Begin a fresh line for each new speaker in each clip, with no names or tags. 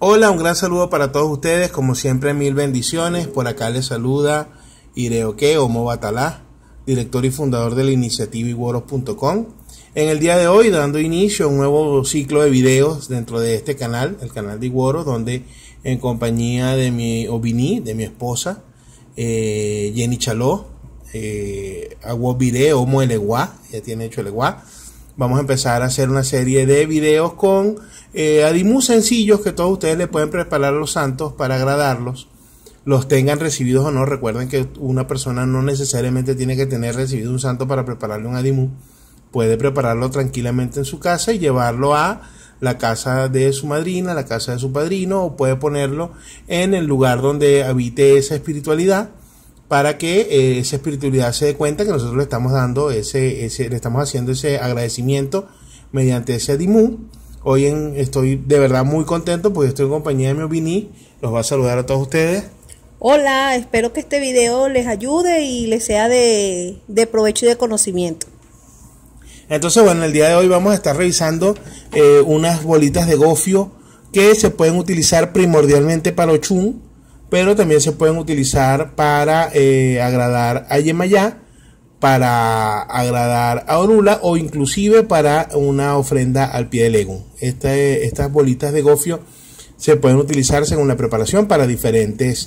Hola, un gran saludo para todos ustedes, como siempre mil bendiciones. Por acá les saluda Ireoque Omo Batalá, director y fundador de la iniciativa Iguoros.com. En el día de hoy dando inicio a un nuevo ciclo de videos dentro de este canal, el canal de Iguoros, donde en compañía de mi Obini, de mi esposa, Jenny Chaló, Agua Video Omo Eleguá, ya tiene hecho Eleguá. Vamos a empezar a hacer una serie de videos con adimú sencillos que todos ustedes le pueden preparar a los santos para agradarlos, los tengan recibidos o no. Recuerden que una persona no necesariamente tiene que tener recibido un santo para prepararle un adimú. Puede prepararlo tranquilamente en su casa y llevarlo a la casa de su madrina, la casa de su padrino, o puede ponerlo en el lugar donde habite esa espiritualidad, para que esa espiritualidad se dé cuenta que nosotros le estamos dando le estamos haciendo ese agradecimiento mediante ese adimú. Hoy estoy de verdad muy contento porque estoy en compañía de mi Obini. Los va a saludar a todos ustedes.
Hola, espero que este video les ayude y les sea de provecho y de conocimiento.
Entonces, bueno, el día de hoy vamos a estar revisando unas bolitas de gofio que se pueden utilizar primordialmente para Ochun, pero también se pueden utilizar para agradar a Yemayá, para agradar a Orula o inclusive para una ofrenda al pie del Egún. Estas bolitas de gofio se pueden utilizar según la preparación para diferentes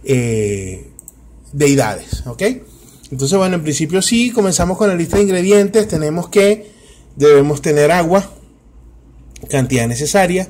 deidades, ¿ok? Entonces, bueno, en principio sí, comenzamos con la lista de ingredientes. Debemos tener agua, cantidad necesaria,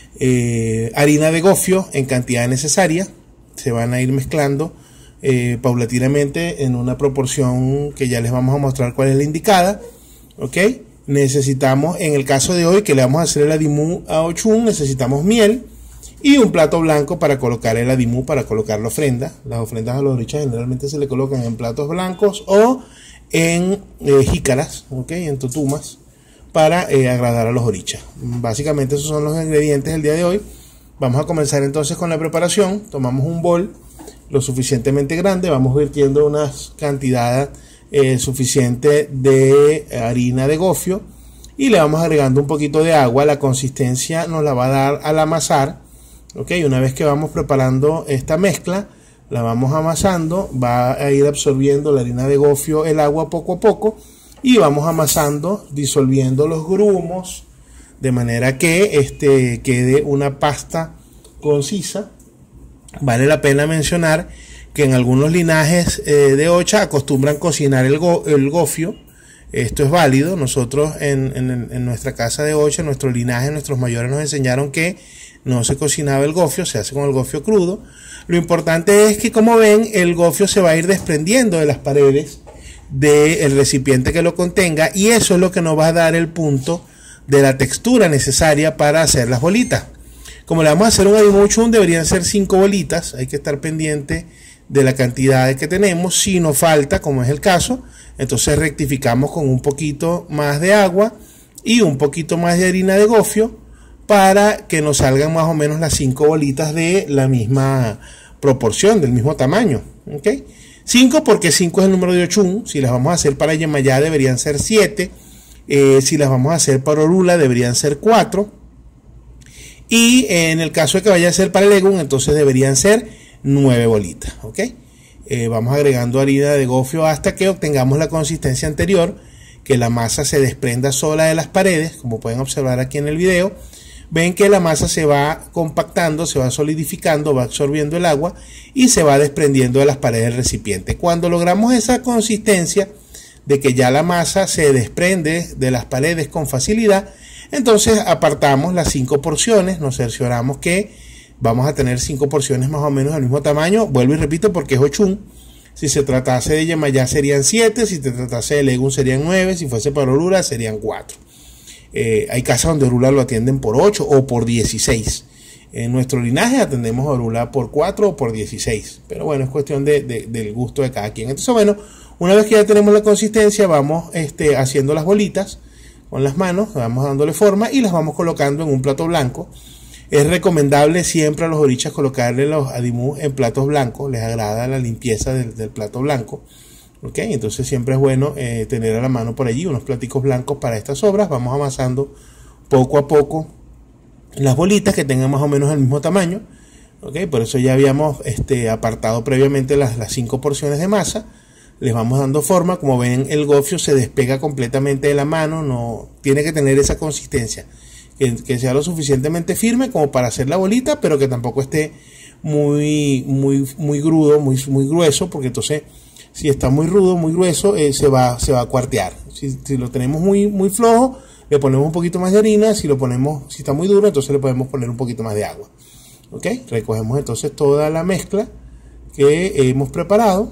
harina de gofio en cantidad necesaria. Se van a ir mezclando paulatinamente en una proporción que ya les vamos a mostrar cuál es la indicada, ¿ok? Necesitamos, en el caso de hoy que le vamos a hacer el adimú a Ochun, necesitamos miel y un plato blanco para colocar el adimú, para colocar la ofrenda. Las ofrendas a los orichas generalmente se le colocan en platos blancos o en jícaras, ¿ok? En totumas, para agradar a los orichas. Básicamente esos son los ingredientes del día de hoy. Vamos a comenzar entonces con la preparación. Tomamos un bol lo suficientemente grande, vamos vertiendo una cantidad suficiente de harina de gofio y le vamos agregando un poquito de agua. La consistencia nos la va a dar al amasar, ¿ok? Una vez que vamos preparando esta mezcla, la vamos amasando, va a ir absorbiendo la harina de gofio el agua poco a poco y vamos amasando, disolviendo los grumos de manera que quede una pasta concisa. Vale la pena mencionar que en algunos linajes de Ocha acostumbran cocinar el gofio. Esto es válido. Nosotros en nuestra casa de Ocha, en nuestro linaje, nuestros mayores nos enseñaron que no se cocinaba el gofio, se hace con el gofio crudo. Lo importante es que, como ven, el gofio se va a ir desprendiendo de las paredes del recipiente que lo contenga, y eso es lo que nos va a dar el punto de la textura necesaria para hacer las bolitas. Como le vamos a hacer un adimú Ochun, deberían ser 5 bolitas. Hay que estar pendiente de la cantidad que tenemos. Si nos falta, como es el caso, entonces rectificamos con un poquito más de agua y un poquito más de harina de gofio para que nos salgan más o menos las 5 bolitas de la misma proporción, del mismo tamaño, ¿ok? 5 porque 5 es el número de Ochun. Si las vamos a hacer para Yemayá deberían ser 7. Si las vamos a hacer para Orula deberían ser 4. Y en el caso de que vaya a ser para el Egún, entonces deberían ser 9 bolitas, ¿ok? Vamos agregando harina de gofio hasta que obtengamos la consistencia anterior, que la masa se desprenda sola de las paredes. Como pueden observar aquí en el video, ven que la masa se va compactando, se va solidificando, va absorbiendo el agua y se va desprendiendo de las paredes del recipiente. Cuando logramos esa consistencia de que ya la masa se desprende de las paredes con facilidad, entonces apartamos las 5 porciones, nos cercioramos que vamos a tener 5 porciones más o menos del mismo tamaño. Vuelvo y repito porque es Ochun. Si se tratase de Yemayá serían 7, si se tratase de Egún serían 9, si fuese para Orula serían 4. Hay casas donde Orula lo atienden por 8 o por 16. En nuestro linaje atendemos a Orula por 4 o por 16. Pero bueno, es cuestión del gusto de cada quien. Entonces, bueno, una vez que ya tenemos la consistencia, vamos haciendo las bolitas con las manos, vamos dándole forma y las vamos colocando en un plato blanco. Es recomendable siempre a los orichas colocarle los adimú en platos blancos, les agrada la limpieza del plato blanco, ¿ok? Entonces siempre es bueno tener a la mano por allí unos platicos blancos para estas obras. Vamos amasando poco a poco las bolitas que tengan más o menos el mismo tamaño. ¿Okay? Por eso ya habíamos apartado previamente las 5 porciones de masa. Les vamos dando forma. Como ven, el gofio se despega completamente de la mano. No tiene que tener esa consistencia, que sea lo suficientemente firme como para hacer la bolita, pero que tampoco esté muy grudo, muy grueso, porque entonces si está muy rudo, muy grueso, se va a cuartear. Si lo tenemos muy flojo, le ponemos un poquito más de harina. Si está muy duro, entonces le podemos poner un poquito más de agua. ¿Ok? Recogemos entonces toda la mezcla que hemos preparado,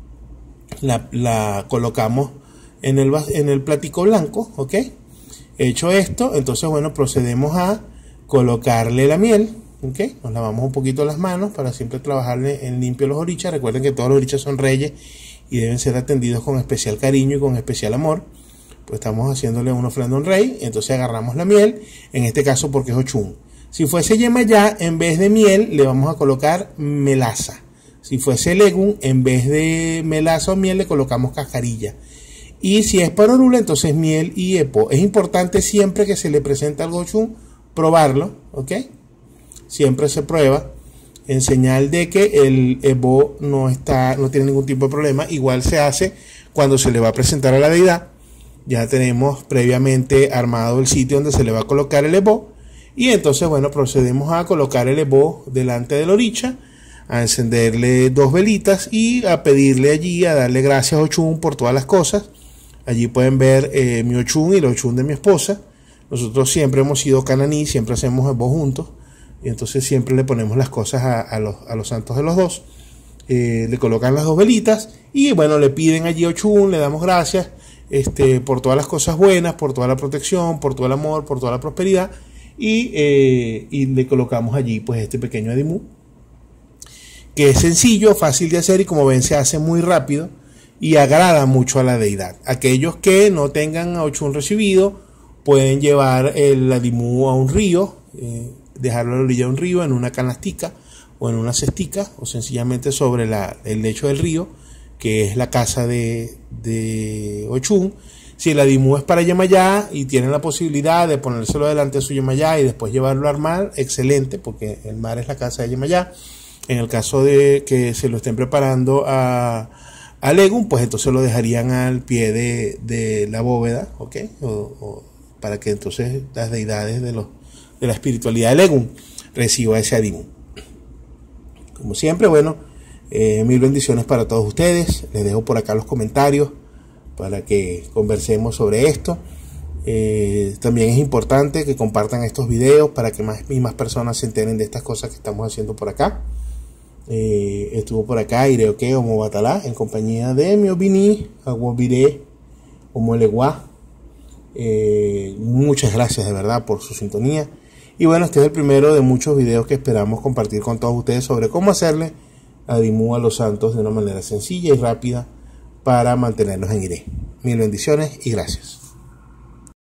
la colocamos en el platico blanco. ¿Ok? Hecho esto, entonces bueno, procedemos a colocarle la miel. ¿Ok? Nos lavamos un poquito las manos para siempre trabajarle en limpio los orichas. Recuerden que todos los orichas son reyes y deben ser atendidos con especial cariño y con especial amor. Pues estamos haciéndole una ofrenda a un rey. Entonces agarramos la miel, en este caso porque es ochún. Si fuese yemayá, en vez de miel le vamos a colocar melaza. Si fuese legum, en vez de melaza o miel le colocamos cascarilla. Y si es parorula, entonces miel y epo. Es importante siempre que se le presente algo ochún, probarlo, ¿ok? Siempre se prueba en señal de que el epo no tiene ningún tipo de problema. Igual se hace cuando se le va a presentar a la deidad. Ya tenemos previamente armado el sitio donde se le va a colocar el epo. Y entonces, bueno, procedemos a colocar el epo delante del oricha, a encenderle 2 velitas y a pedirle allí, a darle gracias a Ochún por todas las cosas. Allí pueden ver mi Ochún y el Ochún de mi esposa. Nosotros siempre hemos sido cananí, siempre hacemos epo juntos. Y entonces siempre le ponemos las cosas a los santos de los dos. Le colocan las 2 velitas y, bueno, le piden allí a Ochún, le damos gracias por todas las cosas buenas, por toda la protección, por todo el amor, por toda la prosperidad. Y le colocamos allí pues este pequeño adimú, que es sencillo, fácil de hacer y como ven se hace muy rápido y agrada mucho a la deidad. Aquellos que no tengan a Ochún recibido pueden llevar el adimú a un río, dejarlo a la orilla de un río en una canastica o en una cestica o sencillamente sobre el lecho del río, que es la casa de Ochún. Si el adimú es para yemayá y tienen la posibilidad de ponérselo delante de su yemayá y después llevarlo al mar, excelente, porque el mar es la casa de yemayá. En el caso de que se lo estén preparando a legum, pues entonces lo dejarían al pie de la bóveda, ¿ok? Para que entonces las deidades de la espiritualidad de legum reciba ese adimú. Como siempre, bueno, mil bendiciones para todos ustedes. Les dejo por acá los comentarios para que conversemos sobre esto. También es importante que compartan estos videos para que más personas se enteren de estas cosas que estamos haciendo por acá. Estuvo por acá Ireoque Omo Batalá en compañía de Miobini, Aguabiré, Omo Eleguá. Muchas gracias de verdad por su sintonía. Y bueno, este es el primero de muchos videos que esperamos compartir con todos ustedes sobre cómo hacerle adimú a los santos de una manera sencilla y rápida para mantenernos en Iré. Mil bendiciones y gracias.